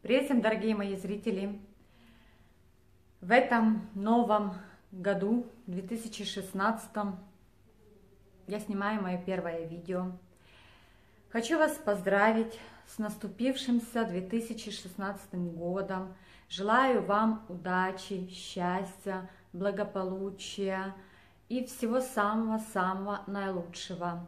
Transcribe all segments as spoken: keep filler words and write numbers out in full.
Привет всем, дорогие мои зрители! В этом новом году, две тысячи шестнадцатом, я снимаю мое первое видео. Хочу вас поздравить с наступившимся две тысячи шестнадцатым годом. Желаю вам удачи, счастья, благополучия и всего самого-самого наилучшего.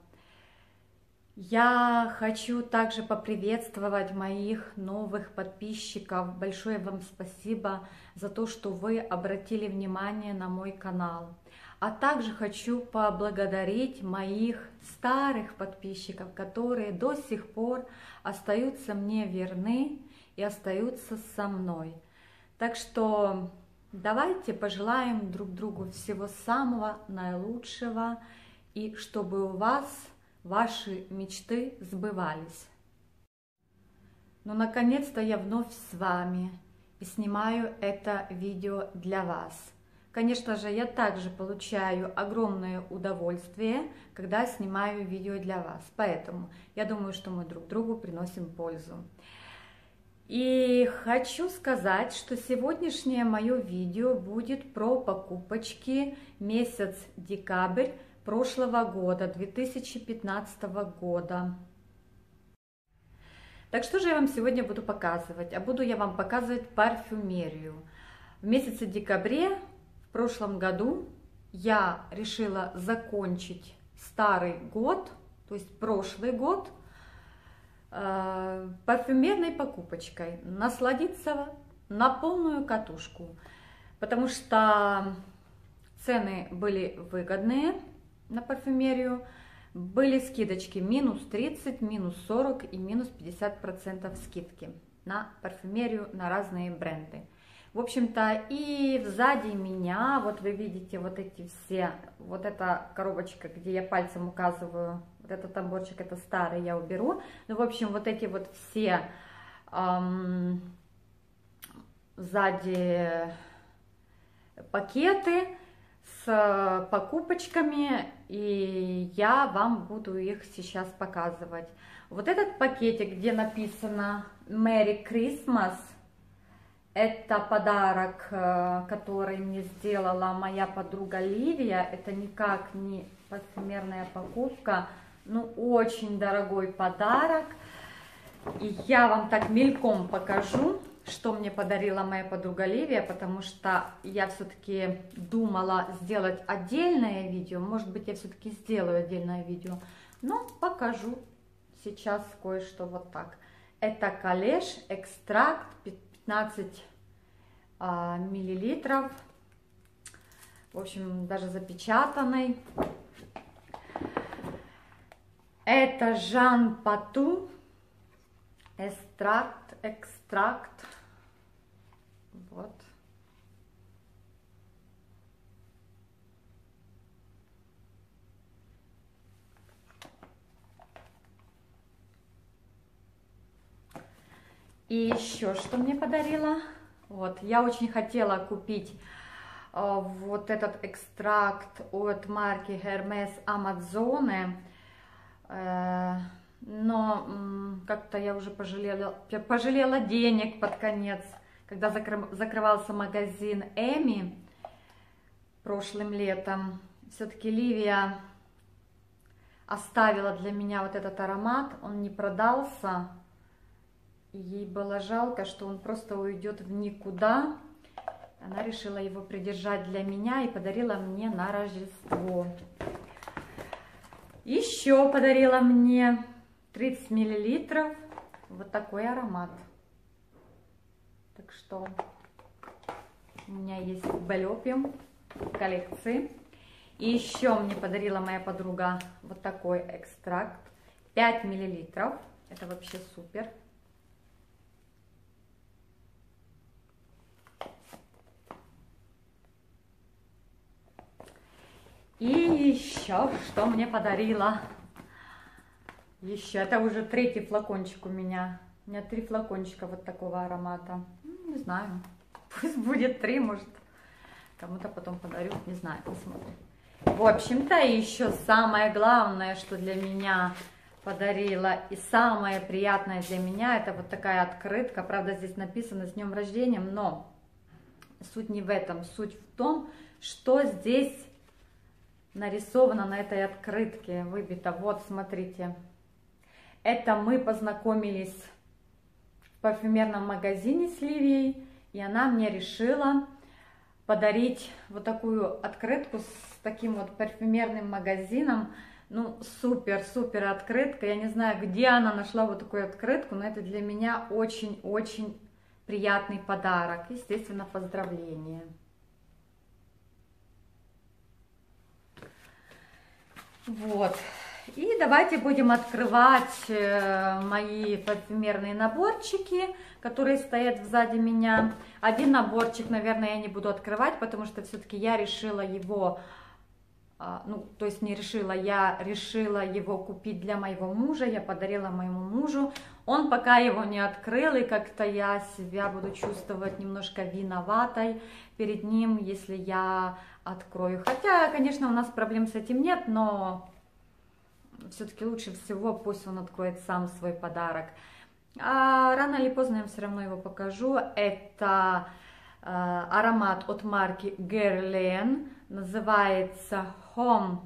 Я хочу также поприветствовать моих новых подписчиков. Большое вам спасибо за то, что вы обратили внимание на мой канал. А также хочу поблагодарить моих старых подписчиков, которые до сих пор остаются мне верны и остаются со мной. Так что давайте пожелаем друг другу всего самого наилучшего и чтобы у вас ваши мечты сбывались. Ну, наконец-то я вновь с вами и снимаю это видео для вас. Конечно же, я также получаю огромное удовольствие, когда снимаю видео для вас. Поэтому я думаю, что мы друг другу приносим пользу. И хочу сказать, что сегодняшнее мое видео будет про покупочки месяц декабрь прошлого года, две тысячи пятнадцатого года. Так что же я вам сегодня буду показывать? А буду я вам показывать парфюмерию. В месяце декабре в прошлом году я решила закончить старый год, то есть прошлый год, э, парфюмерной покупочкой, насладиться на полную катушку, потому что цены были выгодные на парфюмерию, были скидочки минус тридцать, минус сорок и минус пятьдесят процентов скидки на парфюмерию, на разные бренды. В общем-то, и сзади меня, вот вы видите вот эти все, вот эта коробочка, где я пальцем указываю, вот этот тамбурчик, это старый, я уберу. Ну, в общем, вот эти вот все эм, сзади пакеты с покупочками, и я вам буду их сейчас показывать. Вот этот пакетик, где написано Merry Christmas, это подарок, который мне сделала моя подруга Ливия. Это никак не парфюмерная покупка, но очень дорогой подарок. И я вам так мельком покажу, что мне подарила моя подруга Ливия, потому что я все-таки думала сделать отдельное видео. Может быть, я все-таки сделаю отдельное видео, но покажу сейчас кое-что вот так. Это Калеш экстракт пятнадцать а, миллилитров, в общем, даже запечатанный. Это Жан Пату экстракт, экстракт. Вот. И еще что мне подарила? Вот, я очень хотела купить э, вот этот экстракт от марки Hermes Amazone, э, но как-то я уже пожалела, пожалела денег под конец. Когда закрывался магазин Эми прошлым летом, все-таки Ливия оставила для меня вот этот аромат, он не продался, и ей было жалко, что он просто уйдет в никуда. Она решила его придержать для меня и подарила мне на Рождество. Еще подарила мне тридцать миллилитров вот такой аромат. Так что у меня есть Белопиум коллекции. И еще мне подарила моя подруга вот такой экстракт. пять миллилитров. Это вообще супер. И еще что мне подарила. Еще, это уже третий флакончик у меня. У меня три флакончика вот такого аромата. Не знаю, пусть будет три, может, кому-то потом подарю, не знаю, посмотрим. В общем-то, еще самое главное, что для меня подарила. И самое приятное для меня это вот такая открытка. Правда, здесь написано «С днем рождения», но суть не в этом. Суть в том, что здесь нарисовано на этой открытке, выбито. Вот, смотрите. Это мы познакомились в парфюмерном магазине с Ливией, и она мне решила подарить вот такую открытку с таким вот парфюмерным магазином. Ну, супер-супер открытка. Я не знаю, где она нашла вот такую открытку, но это для меня очень-очень приятный подарок. Естественно, поздравления. Вот. И давайте будем открывать мои парфюмерные наборчики, которые стоят сзади меня. Один наборчик, наверное, я не буду открывать, потому что все-таки я решила его, ну, то есть не решила, я решила его купить для моего мужа, я подарила моему мужу. Он пока его не открыл, и как-то я себя буду чувствовать немножко виноватой перед ним, если я открою. Хотя, конечно, у нас проблем с этим нет, но все-таки лучше всего пусть он откроет сам свой подарок. А рано или поздно я все равно его покажу. Это э, аромат от марки Guerlain, называется Homme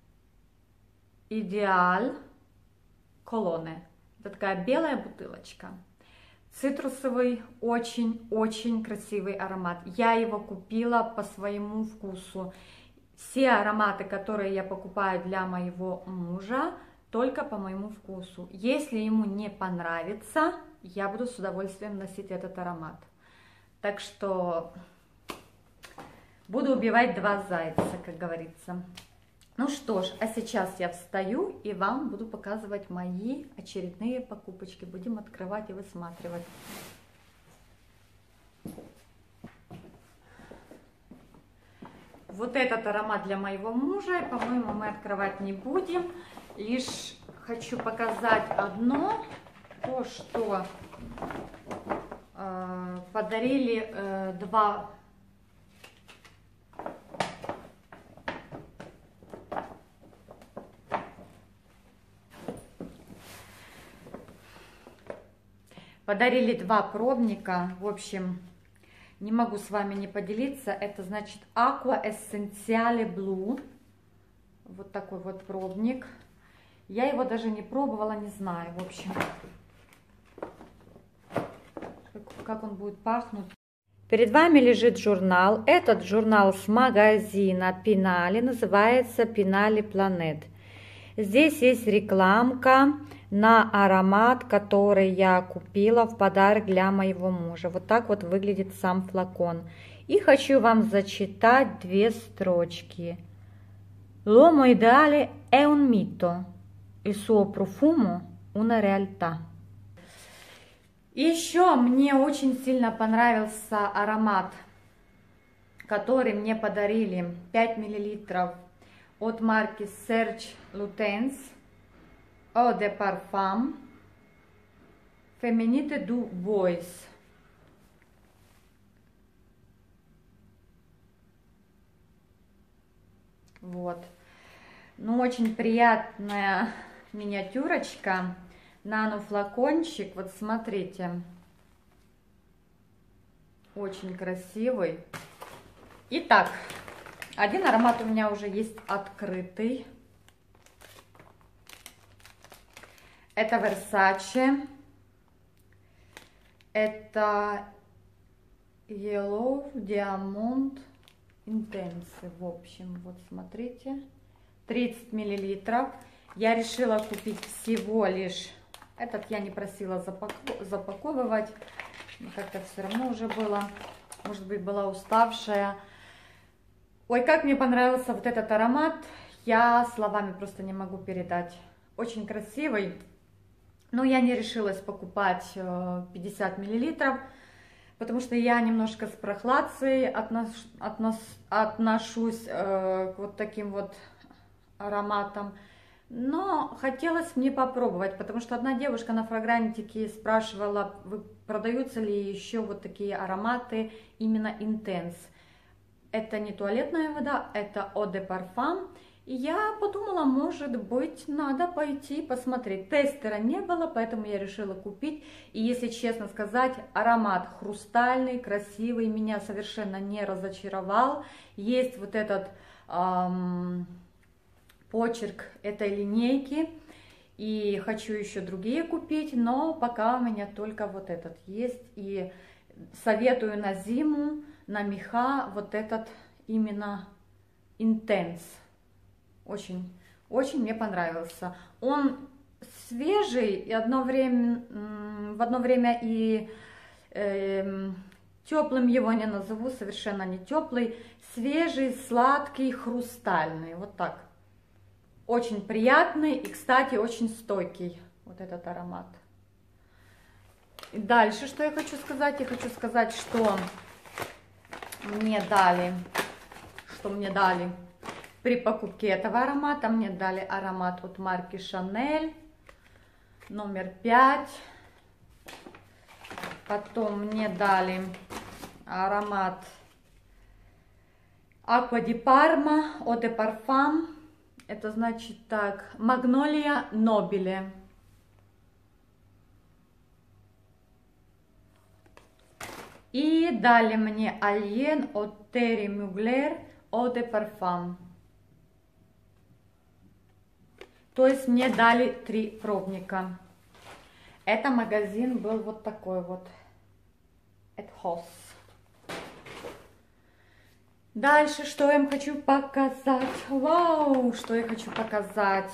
Ideal Cologne. Это такая белая бутылочка. Цитрусовый, очень-очень красивый аромат. Я его купила по своему вкусу. Все ароматы, которые я покупаю для моего мужа, только по моему вкусу. Если ему не понравится, я буду с удовольствием носить этот аромат. Так что буду убивать два зайца, как говорится. Ну что ж, а сейчас я встаю и вам буду показывать мои очередные покупочки. Будем открывать и высматривать. Вот этот аромат для моего мужа, по-моему, мы открывать не будем. Лишь хочу показать одно, то, что э, подарили э, два подарили два пробника. В общем, не могу с вами не поделиться. Это значит Aqua Essenziale Blue. Вот такой вот пробник. Я его даже не пробовала, не знаю. В общем, как он будет пахнуть. Перед вами лежит журнал. Этот журнал с магазина Пинали. Называется Пинали Planet. Здесь есть рекламка на аромат, который я купила в подарок для моего мужа. Вот так вот выглядит сам флакон. И хочу вам зачитать две строчки. L'uomo ideale è un mito, il suo profumo una realtà. И еще мне очень сильно понравился аромат, который мне подарили, пять миллилитров, от марки Serge Lutens. Eau de Parfum Féminité du Bois. Вот. Ну, очень приятная миниатюрочка. Нано-флакончик. Вот смотрите. Очень красивый. Итак, один аромат у меня уже есть открытый. Это Versace, это Yellow Diamond Intense. В общем, вот смотрите, тридцать миллилитров. Я решила купить всего лишь, этот я не просила запаковывать, как-то все равно уже было, может быть, была уставшая. Ой, как мне понравился вот этот аромат, я словами просто не могу передать. Очень красивый. Но я не решилась покупать пятьдесят миллилитров, потому что я немножко с прохладцей отнош, относ, отношусь э, к вот таким вот ароматам. Но хотелось мне попробовать, потому что одна девушка на фрагрантике спрашивала, продаются ли еще вот такие ароматы именно Intense. Это не туалетная вода, это Eau de Parfum. И я подумала, может быть, надо пойти посмотреть. Тестера не было, поэтому я решила купить. И если честно сказать, аромат хрустальный, красивый, меня совершенно не разочаровал. Есть вот этот эм, почерк этой линейки. И хочу еще другие купить, но пока у меня только вот этот есть. И советую на зиму, на меха, вот этот именно Intense. Очень, очень мне понравился. Он свежий и одно время, в одно время и э, теплым его не назову, совершенно не теплый. Свежий, сладкий, хрустальный. Вот так. Очень приятный и, кстати, очень стойкий вот этот аромат. И дальше, что я хочу сказать? Я хочу сказать, что мне дали, что мне дали при покупке этого аромата. Мне дали аромат от марки Chanel, номер пять. Потом мне дали аромат Acqua di Parma Eau de Parfum. Это значит так, Magnolia Nobile. И дали мне Alien от Terry Mugler Eau de Parfum. То есть мне дали три пробника. Это магазин был вот такой вот. At Hoss. Дальше, что я вам хочу показать? Вау, что я хочу показать?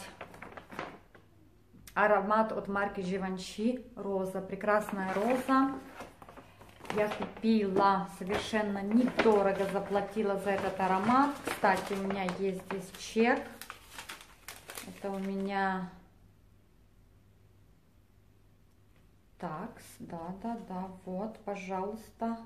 Аромат от марки Givenchy, роза, прекрасная роза. Я купила совершенно недорого, заплатила за этот аромат. Кстати, у меня есть здесь чек. Это у меня... Так, да, да, да, вот, пожалуйста.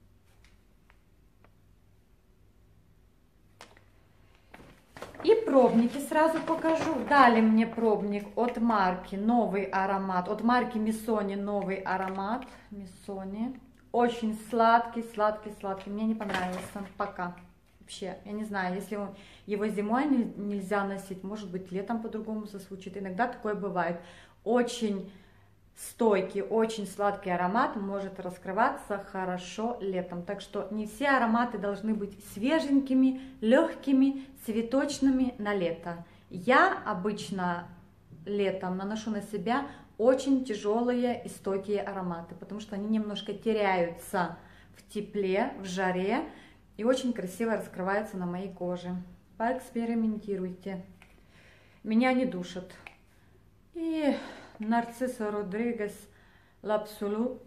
И пробники сразу покажу. Дали мне пробник от марки новый аромат, от марки Missoni новый аромат. Missoni. Очень сладкий, сладкий, сладкий. Мне не понравился пока. Вообще, я не знаю, если его зимой нельзя носить, может быть, летом по-другому зазвучит. Иногда такое бывает. Очень стойкий, очень сладкий аромат может раскрываться хорошо летом. Так что не все ароматы должны быть свеженькими, легкими, цветочными на лето. Я обычно летом наношу на себя очень тяжелые и стойкие ароматы, потому что они немножко теряются в тепле, в жаре и очень красиво раскрываются на моей коже. Поэкспериментируйте. Меня не душат. И Нарцисса Родригес L'Absolu.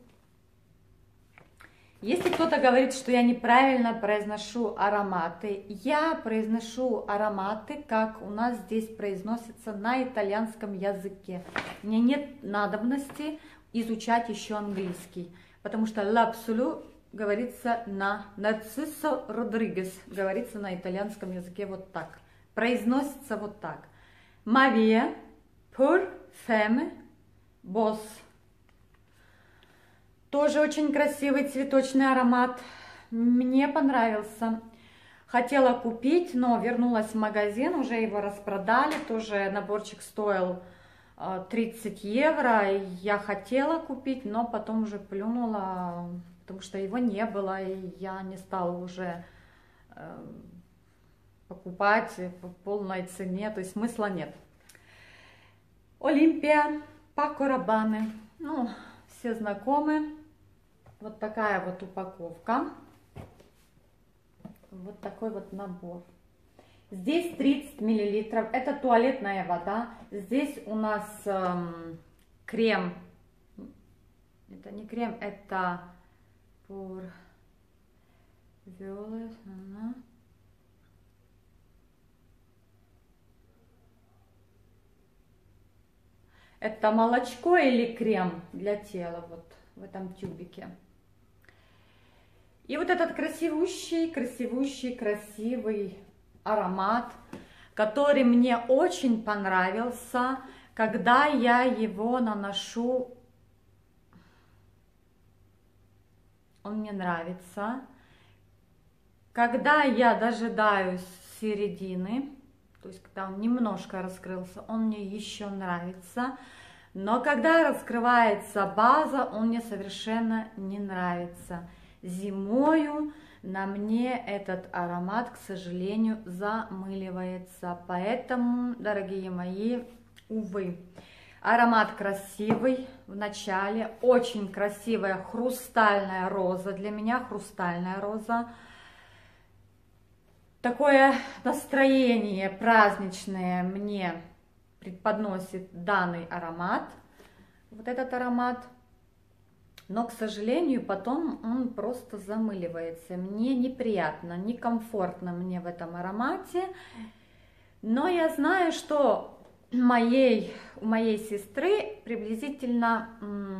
Если кто-то говорит, что я неправильно произношу ароматы, я произношу ароматы, как у нас здесь произносится на итальянском языке. Мне нет надобности изучать еще английский, потому что L'Absolu говорится на Нарциссо Родригес, говорится на итальянском языке вот так. Произносится вот так. Мавия Pour Femme Boss. Тоже очень красивый цветочный аромат. Мне понравился. Хотела купить, но вернулась в магазин, уже его распродали. Тоже наборчик стоил тридцать евро. Я хотела купить, но потом уже плюнула, потому что его не было, и я не стала уже покупать по полной цене, то есть смысла нет. Олимпия, Пако Рабане. Ну, все знакомы. Вот такая вот упаковка. Вот такой вот набор. Здесь тридцать миллилитров. Это туалетная вода. Здесь у нас эм, крем. Это не крем, это pour violet. Ага. Это молочко или крем для тела, вот в этом тюбике. И вот этот красивущий, красивущий, красивый аромат, который мне очень понравился, когда я его наношу. Он мне нравится. Когда я дожидаюсь середины, То есть, когда он немножко раскрылся, он мне еще нравится. Но когда раскрывается база, он мне совершенно не нравится. Зимою на мне этот аромат, к сожалению, замыливается. Поэтому, дорогие мои, увы. Аромат красивый в начале, очень красивая хрустальная роза. Для меня хрустальная роза. Такое настроение праздничное мне преподносит данный аромат, вот этот аромат. Но, к сожалению, потом он просто замыливается. Мне неприятно, некомфортно мне в этом аромате. Но я знаю, что моей, у моей сестры приблизительно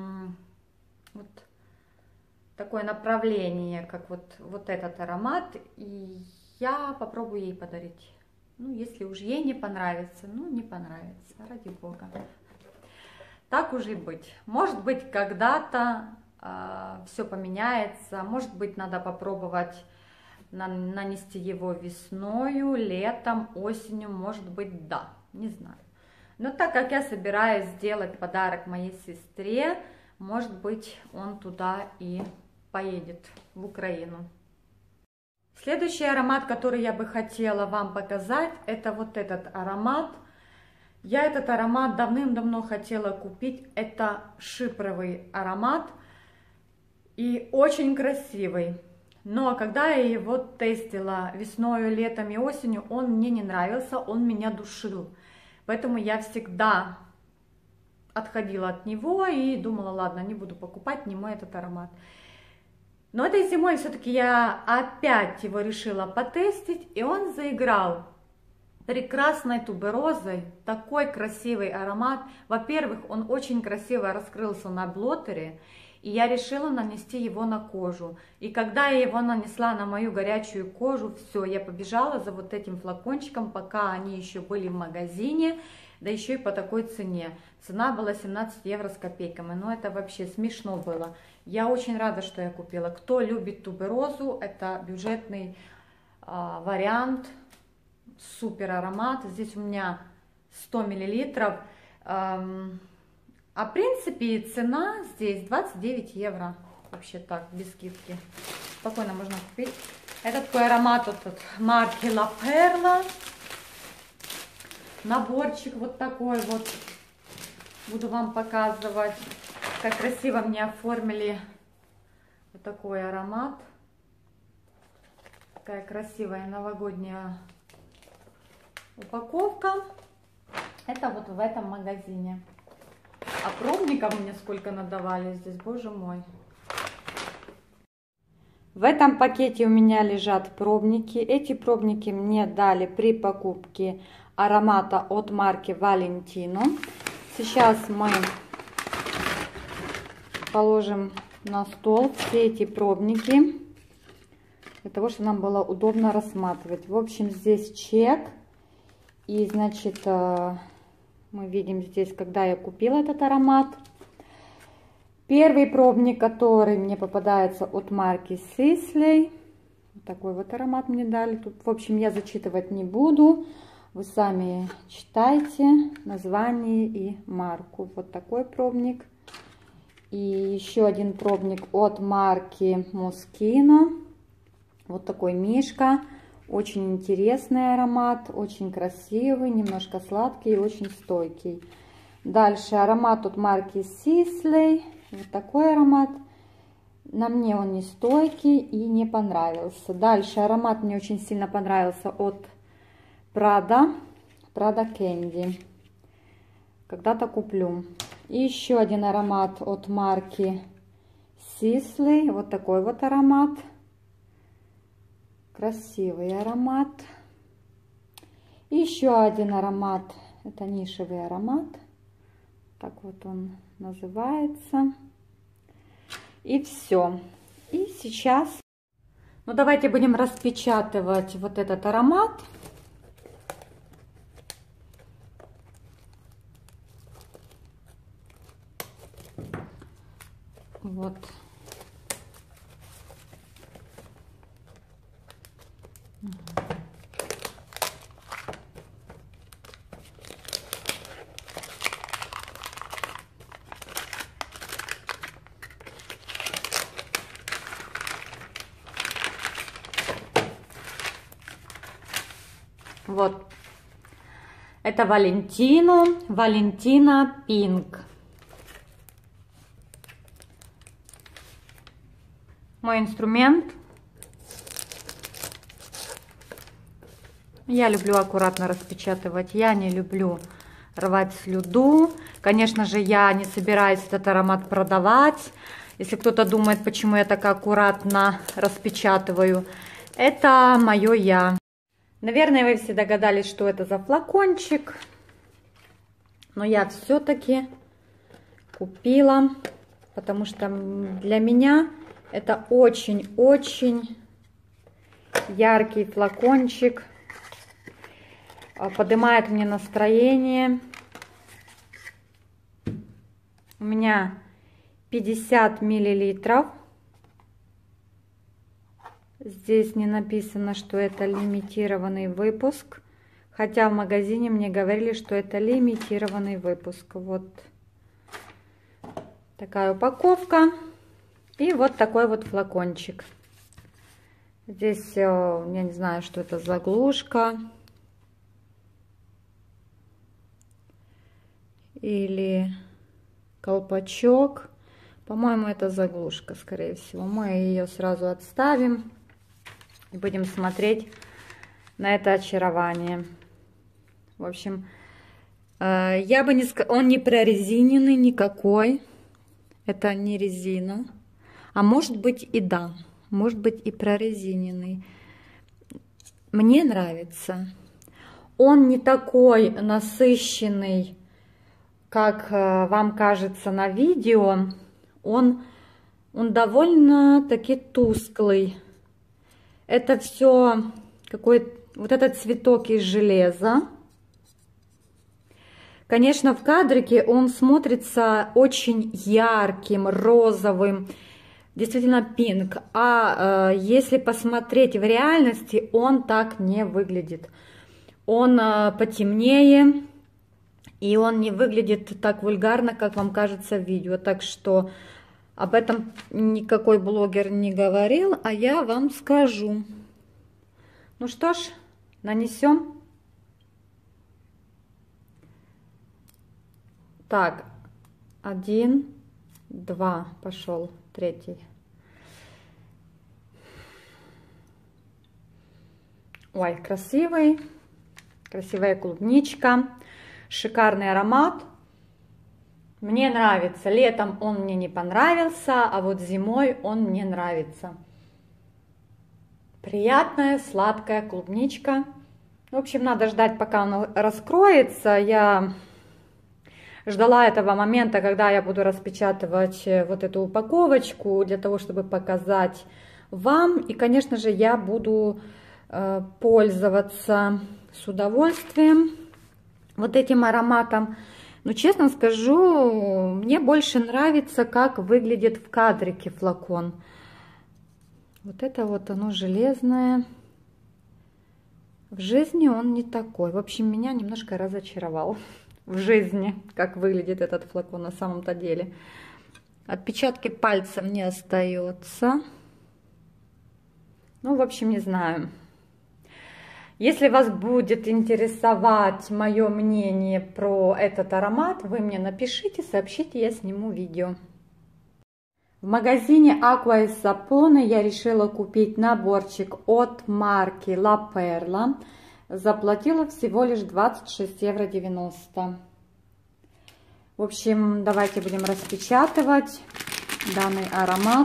вот такое направление, как вот, вот этот аромат. И я попробую ей подарить. Ну, если уж ей не понравится, ну, не понравится, ради бога. Так уже и быть. Может быть, когда-то э, все поменяется. Может быть, надо попробовать на, нанести его весною, летом, осенью. Может быть, да, не знаю. Но так как я собираюсь сделать подарок моей сестре, может быть, он туда и поедет, в Украину. Следующий аромат, который я бы хотела вам показать, это вот этот аромат. Я этот аромат давным-давно хотела купить. Это шипровый аромат и очень красивый. Но когда я его тестила весной, летом и осенью, он мне не нравился, он меня душил. Поэтому я всегда отходила от него и думала, ладно, не буду покупать, не мой этот аромат. Но этой зимой все-таки я опять его решила потестить, и он заиграл прекрасной туберозой, такой красивый аромат. Во-первых, он очень красиво раскрылся на блотере, и я решила нанести его на кожу. И когда я его нанесла на мою горячую кожу, все, я побежала за вот этим флакончиком, пока они еще были в магазине, да еще и по такой цене. Цена была семнадцать евро с копейками, но это вообще смешно было. Я очень рада, что я купила. Кто любит туберозу, это бюджетный а, вариант, супер аромат. Здесь у меня сто миллилитров. Эм, а в принципе цена здесь двадцать девять евро. Вообще так, без скидки. Спокойно можно купить. Это такой аромат от, от марки La Perla. Наборчик вот такой вот. Буду вам показывать, как красиво мне оформили вот такой аромат. Такая красивая новогодняя упаковка. Это вот в этом магазине. А пробников мне сколько надавали здесь, боже мой. В этом пакете у меня лежат пробники. Эти пробники мне дали при покупке аромата от марки Valentino. Сейчас мы положим на стол все эти пробники, для того, чтобы нам было удобно рассматривать. В общем, здесь чек. И, значит, мы видим здесь, когда я купила этот аромат. Первый пробник, который мне попадается от марки Sisley. Такой вот аромат мне дали. Тут, в общем, я зачитывать не буду. Вы сами читайте название и марку. Вот такой пробник. И еще один пробник от марки Moschino. Вот такой мишка. Очень интересный аромат, очень красивый, немножко сладкий и очень стойкий. Дальше аромат от марки Sisley. Вот такой аромат. На мне он не стойкий и не понравился. Дальше аромат мне очень сильно понравился от Prada. Prada Candy. Когда-то куплю. И еще один аромат от марки Sisley. Вот такой вот аромат. Красивый аромат. И еще один аромат. Это нишевый аромат. Так вот он называется. И все. И сейчас, ну давайте будем распечатывать вот этот аромат. Вот. Вот. Это Валентино, Валентина Пинк. Мой инструмент. Я люблю аккуратно распечатывать, я не люблю рвать слюду. Конечно же, я не собираюсь этот аромат продавать. Если кто-то думает, почему я так аккуратно распечатываю, это мое я. Наверное, вы все догадались, что это за флакончик. Но я все-таки купила, потому что для меня это очень-очень яркий флакончик. Поднимает мне настроение. У меня пятьдесят миллилитров. Здесь не написано, что это лимитированный выпуск. Хотя в магазине мне говорили, что это лимитированный выпуск. Вот такая упаковка. И вот такой вот флакончик. Здесь, я не знаю, что это за заглушка. Или колпачок. По-моему, это заглушка, скорее всего. Мы ее сразу отставим и будем смотреть на это очарование. В общем, я бы не сказала, он не прорезиненный никакой. Это не резина. А может быть и да. Может быть и прорезиненный. Мне нравится. Он не такой насыщенный, как вам кажется на видео. Он, он довольно-таки тусклый. Это все какой-то вот этот цветок из железа. Конечно, в кадрике он смотрится очень ярким, розовым, действительно пинк. А э, если посмотреть в реальности, он так не выглядит. Он э, потемнее. И он не выглядит так вульгарно, как вам кажется в видео. Так что об этом никакой блогер не говорил, а я вам скажу. Ну что ж, нанесем. Так, один, два, пошел, третий. Ой, красивый, красивая клубничка. Шикарный аромат. Мне нравится. Летом он мне не понравился, а вот зимой он мне нравится. Приятная, сладкая клубничка. В общем, надо ждать, пока он раскроется. Я ждала этого момента, когда я буду распечатывать вот эту упаковочку, для того, чтобы показать вам. И, конечно же, я буду э, пользоваться с удовольствием вот этим ароматом. Но честно скажу, мне больше нравится, как выглядит в кадрике флакон. Вот это вот оно железное. В жизни он не такой. В общем, меня немножко разочаровал в жизни, как выглядит этот флакон на самом-то деле. Отпечатки пальцев не остается. Ну, в общем, не знаю. Если вас будет интересовать мое мнение про этот аромат, вы мне напишите, сообщите, я сниму видео. В магазине Acqua e Sapone я решила купить наборчик от марки La Perla. Заплатила всего лишь двадцать шесть евро девяносто. В общем, давайте будем распечатывать данный аромат.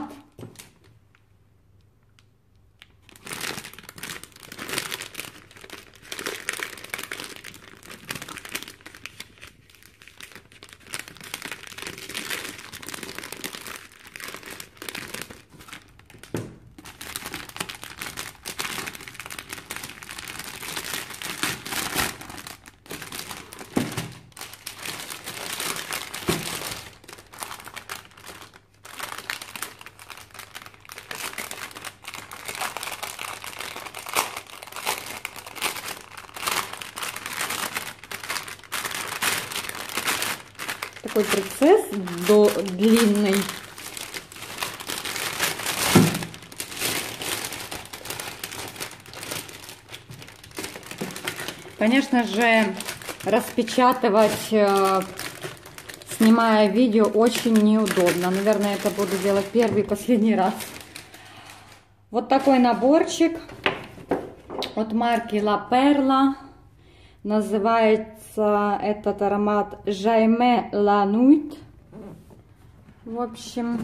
Такой процесс до, длинный. Конечно же, распечатывать, снимая видео, очень неудобно. Наверное, это буду делать первый и последний раз. Вот такой наборчик от марки La Perla. Называется этот аромат Jamais la Nuit. В общем,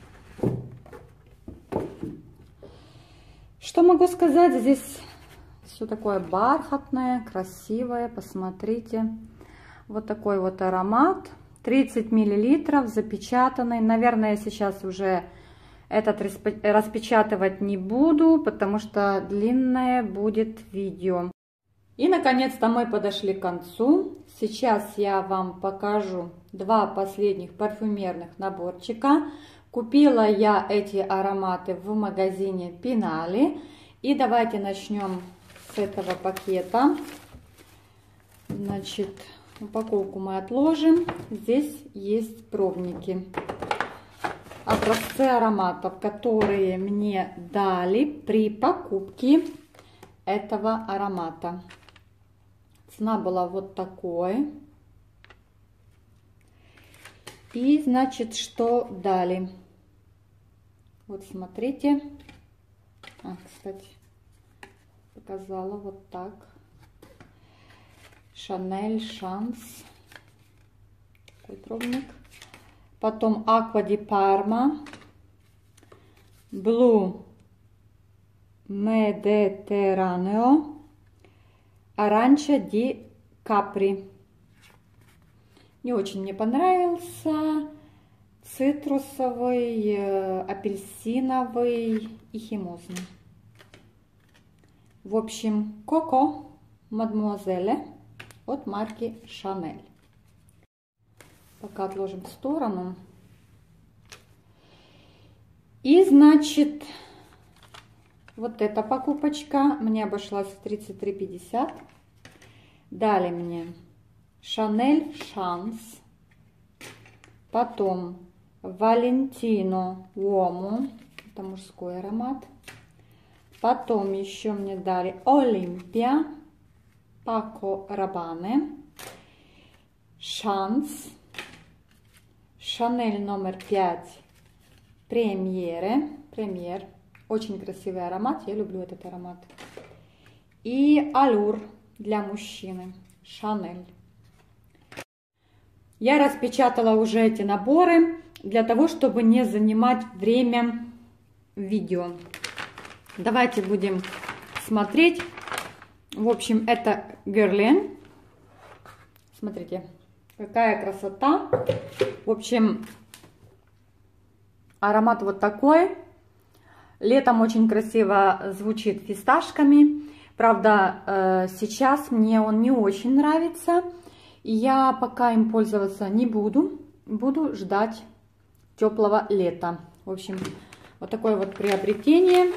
что могу сказать? Здесь все такое бархатное, красивое. Посмотрите. Вот такой вот аромат. тридцать миллилитров, запечатанный. Наверное, сейчас уже этот распечатывать не буду, потому что длинное будет видео. И, наконец-то, мы подошли к концу. Сейчас я вам покажу два последних парфюмерных наборчика. Купила я эти ароматы в магазине Пинали. И давайте начнем с этого пакета. Значит, упаковку мы отложим. Здесь есть пробники. Образцы ароматов, которые мне дали при покупке этого аромата. Цена была вот такой. И, значит, что дали? Вот смотрите. А, кстати, показала вот так. Шанель Шанс. Такой пробник. Потом Аква ди Парма. Блу Медитерранео. Аранча ди Капри. Не очень мне понравился. Цитрусовый, апельсиновый и химозный. В общем, Коко Мадмуазеле от марки Шанель. Пока отложим в сторону. И, значит, вот эта покупочка мне обошлась в тридцать три пятьдесят. Дали мне Шанель Шанс. Потом Валентино Уому. Это мужской аромат. Потом еще мне дали Олимпия. Пако Рабане. Шанс. Шанель номер пять. Премьере. Премьер. Очень красивый аромат. Я люблю этот аромат. И Алюр для мужчины. Шанель. Я распечатала уже эти наборы для того, чтобы не занимать время в видео. Давайте будем смотреть. В общем, это Guerlain. Смотрите, какая красота. В общем, аромат вот такой. Летом очень красиво звучит фисташками. Правда, сейчас мне он не очень нравится. И я пока им пользоваться не буду. Буду ждать теплого лета. В общем, вот такое вот приобретение.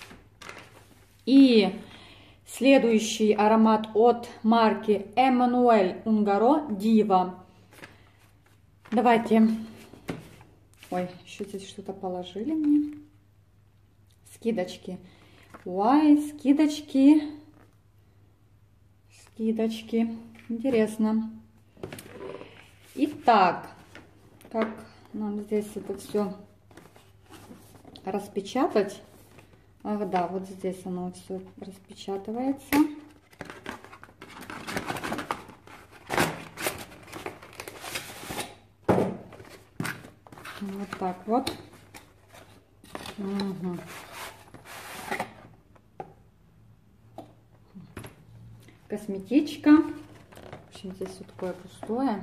И следующий аромат от марки Эммануэль Унгаро Дива. Давайте. Ой, еще здесь что-то положили мне. Скидочки. Ой, скидочки. Скидочки. Интересно. Итак, как нам здесь это все распечатать? Ах да, вот здесь оно все распечатывается. Вот так вот. Угу. Косметичка. В общем, здесь все такое пустое.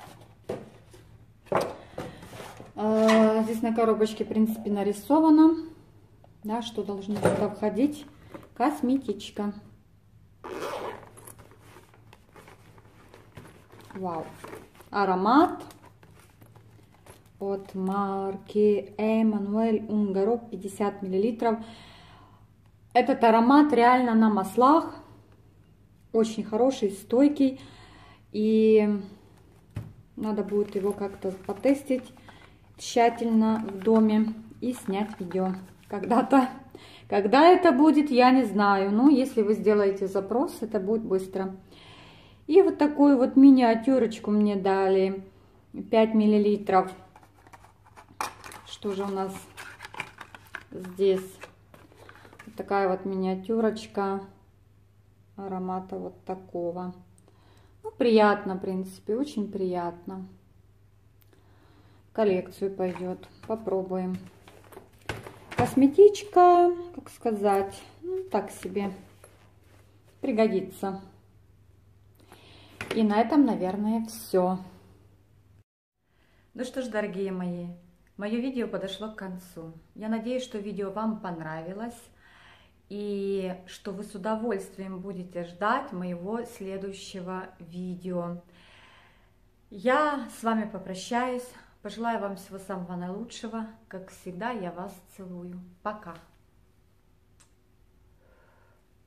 А, здесь на коробочке, в принципе, нарисовано, да, что должно сюда входить. Косметичка. Вау. Аромат от марки Эммануэль Унгаро, пятьдесят миллилитров. Этот аромат реально на маслах. Очень хороший, стойкий. И надо будет его как-то потестить тщательно в доме и снять видео когда-то. Когда это будет, я не знаю. Но если вы сделаете запрос, это будет быстро. И вот такую вот миниатюрочку мне дали, пять миллилитров. Что же у нас здесь? Вот такая вот миниатюрочка аромата вот такого. Ну, приятно, в принципе, очень приятно. В коллекцию пойдет. Попробуем. Косметичка, как сказать, ну, так себе. Пригодится. И на этом, наверное, все. Ну что ж, дорогие мои, мое видео подошло к концу. Я надеюсь, что видео вам понравилось и что вы с удовольствием будете ждать моего следующего видео. Я с вами попрощаюсь, пожелаю вам всего самого наилучшего. Как всегда, я вас целую. Пока!